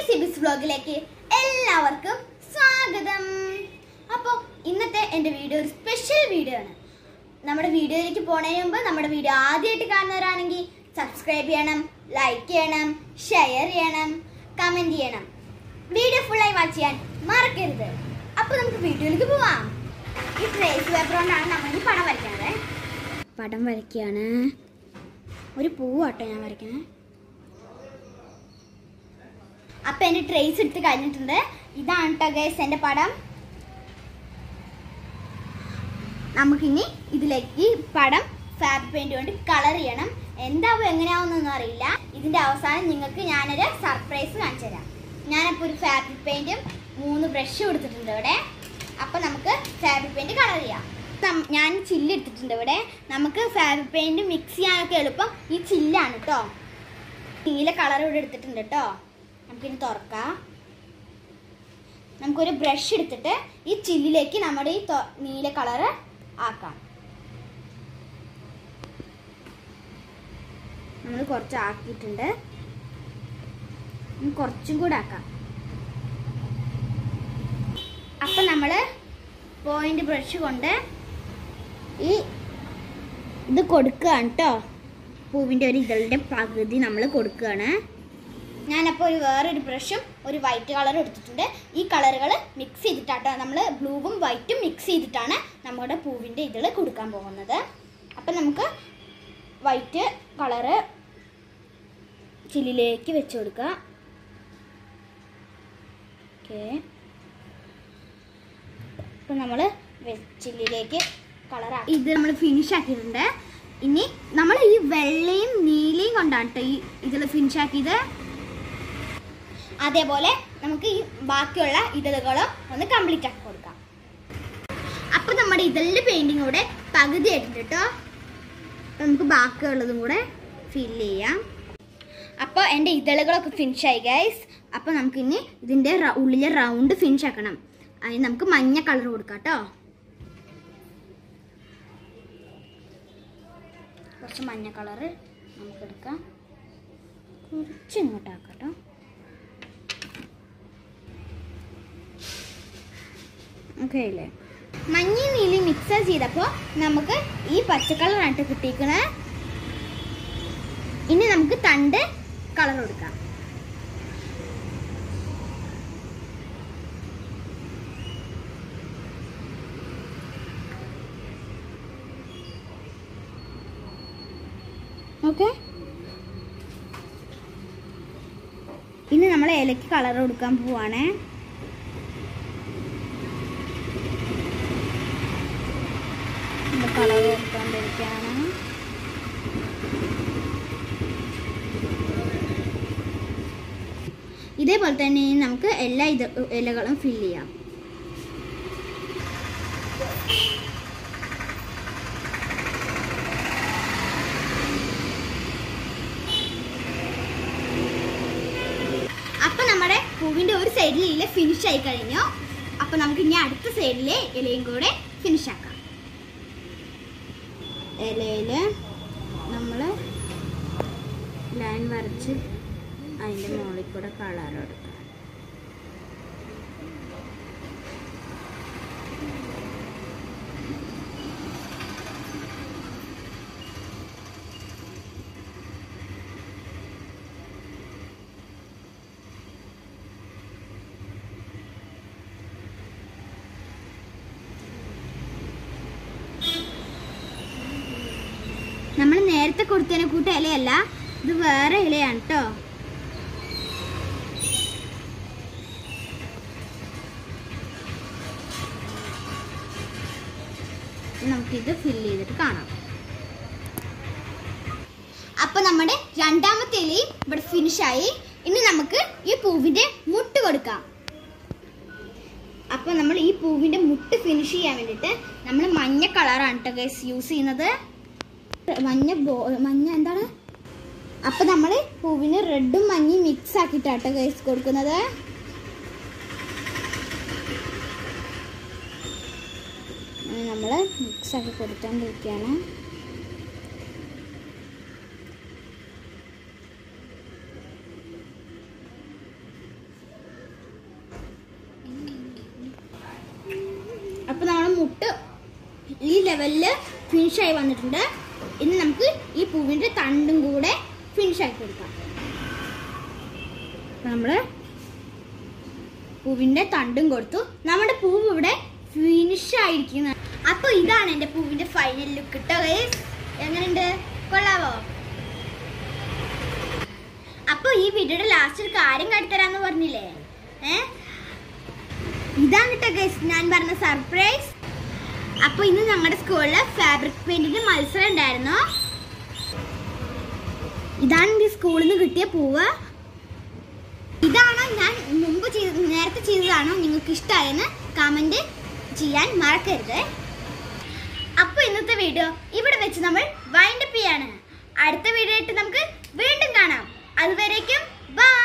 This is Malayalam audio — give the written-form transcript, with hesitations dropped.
സിബിസ് വ്ലോഗിലേക്ക് എല്ലാവർക്കും സ്വാഗതം. അപ്പോൾ ഇന്നത്തെ എൻ്റെ വീഡിയോ ഒരു സ്പെഷ്യൽ വീഡിയോ ആണ്. നമ്മുടെ വീഡിയോയിലേക്ക് പോണതിന് മുമ്പ് നമ്മുടെ വീഡിയോ ആദ്യമായിട്ട് കാണുന്നവരാണെങ്കിൽ സബ്സ്ക്രൈബ് ചെയ്യണം, ലൈക്ക് ചെയ്യണം, ഷെയർ ചെയ്യണം, കമൻറ്റ് ചെയ്യണം. വീഡിയോ ഫുള്ളായി വാച്ച് ചെയ്യാൻ മറക്കരുത്. അപ്പോൾ നമുക്ക് വീഡിയോയിലേക്ക് പോവാം. ഈ ട്രേസ് പേപ്പർ കൊണ്ടാണ് നമ്മൾ പടം വരയ്ക്കുന്നത്. പടം വരയ്ക്കുകയാണ്. ഒരു പൂവാട്ടോ ഞാൻ വരയ്ക്കണേ. അപ്പം എൻ്റെ ട്രേസ് എടുത്ത് കഴിഞ്ഞിട്ടുണ്ട്. ഇതാണ് കേട്ടോ ഗൈസ് എൻ്റെ പടം. നമുക്കിനി ഇതിലേക്ക് പടം ഫാബ്രിക് പെയിൻറ് കൊണ്ട് കളർ ചെയ്യണം. എന്താവും എങ്ങനെയാവുന്നൊന്നും അറിയില്ല. ഇതിൻ്റെ അവസാനം നിങ്ങൾക്ക് ഞാനൊരു സർപ്രൈസ് കാണിച്ചു തരാം. ഞാനപ്പോൾ ഒരു ഫാബ്രിക് പെയിൻറ്റും 3 ബ്രഷും എടുത്തിട്ടുണ്ട് ഇവിടെ. അപ്പം നമുക്ക് ഫാബ്രിക് പെയിൻറ് കളർ ചെയ്യാം. ഞാൻ ചില്ല് എടുത്തിട്ടുണ്ട് ഇവിടെ. നമുക്ക് ഫാബ്രിക് പെയിൻറ് മിക്സ് ചെയ്യാനൊക്കെ എളുപ്പം ഈ ചില്ലാണ് കേട്ടോ. നീല കളർ ഇവിടെ എടുത്തിട്ടുണ്ട് കേട്ടോ. നമുക്കിനി തുറക്കാം. നമുക്കൊരു ബ്രഷ് എടുത്തിട്ട് ഈ ചില്ലിലേക്ക് നമ്മുടെ ഈ നീല കളറ് ആക്കാം. നമ്മൾ കുറച്ച് ആക്കിയിട്ടുണ്ട്. കുറച്ചും കൂടെ ആക്കാം. അപ്പം നമ്മൾ പോയിന്റ് ബ്രഷ് കൊണ്ട് ഇത് കൊടുക്കുകയാണ് കേട്ടോ. പൂവിൻ്റെ ഒരു ഇതളുടെ പകുതി നമ്മൾ കൊടുക്കുകയാണ്. ഞാനപ്പോൾ വേറൊരു ബ്രഷും ഒരു വൈറ്റ് കളറും എടുത്തിട്ടുണ്ട്. ഈ കളറുകൾ മിക്സ് ചെയ്തിട്ടാട്ടോ, നമ്മൾ ബ്ലൂവും വൈറ്റും മിക്സ് ചെയ്തിട്ടാണ് നമ്മുടെ പൂവിൻ്റെ ഇതൾ കൊടുക്കാൻ പോകുന്നത്. അപ്പം നമുക്ക് വൈറ്റ് കളറ് ചില്ലിലേക്ക് വെച്ച് കൊടുക്കാം. ഓക്കെ, അപ്പം നമ്മൾ ചില്ലിലേക്ക് കളറാക്കി ഇത് നമ്മൾ ഫിനിഷ് ആക്കിയിട്ടുണ്ട്. ഇനി നമ്മൾ ഈ വെള്ളയും നീലയും കൊണ്ടാണ് കേട്ടോ ഈ ഇതിൽ ഫിനിഷ് ആക്കിയത്. അതേപോലെ നമുക്ക് ഈ ബാക്കിയുള്ള ഇതളുകളും ഒന്ന് കംപ്ലീറ്റ് ആക്കി കൊടുക്കാം. അപ്പം നമ്മുടെ ഇതളിൻ്റെ പെയിൻറ്റിങ് കൂടെ പകുതി ആയിട്ടുണ്ട് കേട്ടോ. അപ്പം നമുക്ക് ബാക്കിയുള്ളതും കൂടെ ഫില്ല് ചെയ്യാം. അപ്പോൾ എൻ്റെ ഇതളുകളൊക്കെ ഫിനിഷായി ഗൈസ്. അപ്പോൾ നമുക്കിനി ഇതിൻ്റെ ഉള്ളിലെ റൗണ്ട് ഫിനിഷ് ആക്കണം. അതിന് നമുക്ക് മഞ്ഞ കളർ കൊടുക്കാം കേട്ടോ. കുറച്ച് മഞ്ഞ കളറ് നമുക്കെടുക്കാം. കുറച്ച് ഇങ്ങോട്ടാക്കാം കേട്ടോ. ഓക്കെ അല്ലേ? മഞ്ഞയും നീലയും മിക്സ് ചെയ്തപ്പോൾ നമുക്ക് ഈ പച്ചക്കളറായിട്ട് കിട്ടിയിരിക്കണേ. ഇനി നമുക്ക് തണ്ട് കളർ കൊടുക്കാം. ഓക്കെ, ഇനി നമ്മൾ ഇലയ്ക്ക് കളർ കൊടുക്കാൻ പോവാണേ. കളർ കൊടുക്കാണ്ടിരിക്കുകയാണ്. ഇതേപോലെ തന്നെ നമുക്ക് എല്ലാ ഇലകളും ഫില്ല് ചെയ്യാം. അപ്പം നമ്മുടെ പൂവിൻ്റെ ഒരു സൈഡിൽ ഇല ഫിനിഷ് ആയി കഴിഞ്ഞു. അപ്പം നമുക്ക് ഇനി അടുത്ത സൈഡിലെ ഇലയും കൂടെ ഫിനിഷ് ആക്കാം. ഇലയിൽ നമ്മൾ ലൈൻ വരച്ച് അതിൻ്റെ മുകളിൽ കൂടെ കളർ കൊടുക്കാം. നമ്മൾ നേരത്തെ കൊടുത്തതിനെ കൂട്ട ഇലയല്ല, ഇത് വേറെ ഇലയാണ് കേട്ടോ. നമുക്കിത് ഫില്ല് ചെയ്തിട്ട് കാണാം. അപ്പൊ നമ്മുടെ രണ്ടാമത്തെ ഇലയും ഇവിടെ ഫിനിഷായി. ഇനി നമുക്ക് ഈ പൂവിന്റെ മുട്ട് കൊടുക്കാം. അപ്പൊ നമ്മൾ ഈ പൂവിന്റെ മുട്ട് ഫിനിഷ് ചെയ്യാൻ വേണ്ടിയിട്ട് നമ്മൾ മഞ്ഞ കളറാണ് കേട്ടോ ഗൈസ് യൂസ് ചെയ്യുന്നത്. മഞ്ഞ എന്താണ്? അപ്പം നമ്മൾ പൂവിന് റെഡും മഞ്ഞയും മിക്സ് ആക്കിയിട്ടാട്ടോ ഗൈസ് കൊടുക്കുന്നത്. നമ്മൾ മിക്സ് ആക്കി കൊടുത്തോണ്ടിരിക്കുകയാണ്. ലെവലിൽ ഫിനിഷായി വന്നിട്ടുണ്ട്. ഇനി നമുക്ക് ഈ പൂവിൻ്റെ തണ്ടും കൂടെ ഫിനിഷാക്കി കൊടുക്കാം. നമ്മൾ പൂവിൻ്റെ തണ്ടും കൊടുത്തു. നമ്മുടെ പൂവ് ഇവിടെ ഫിനിഷായിരിക്കുന്നത്. അപ്പോൾ ഇതാണ് എൻ്റെ പൂവിൻ്റെ ഫൈനൽ ലുക്ക് കേട്ടോ ഗൈസ്. എങ്ങനെയുണ്ട്? കൊള്ളാവോ? അപ്പോൾ ഈ വീഡിയോയുടെ ലാസ്റ്റ് ഒരു കാര്യം കാട്ടിത്തരാന്ന് പറഞ്ഞില്ലേ, ഇതാണ് കേട്ടോ ഗൈസ് ഞാൻ പറഞ്ഞ സർപ്രൈസ്. അപ്പോൾ ഇന്ന് ഞങ്ങളുടെ സ്കൂളിൽ ഫാബ്രിക് പെയിന്റിന്റെ മത്സരം ഉണ്ടായിരുന്നു. ഇതാണ് എൻ്റെ സ്കൂളിൽ നിന്ന് കിട്ടിയ പൂവ്. ഇതാണോ ഞാൻ മുമ്പ് നേരത്തെ ചെയ്തതാണോ നിങ്ങൾക്ക് ഇഷ്ടമായെന്ന് കമന്റ് ചെയ്യാൻ മറക്കരുത്. അപ്പോൾ ഇന്നത്തെ വീഡിയോ ഇവിടെ വെച്ച് നമ്മൾ വൈൻഡ് അപ്പ് ചെയ്യാണ്. അടുത്ത വീഡിയോ ആയിട്ട് നമുക്ക് വീണ്ടും കാണാം. അതുവരേക്കും ബൈ.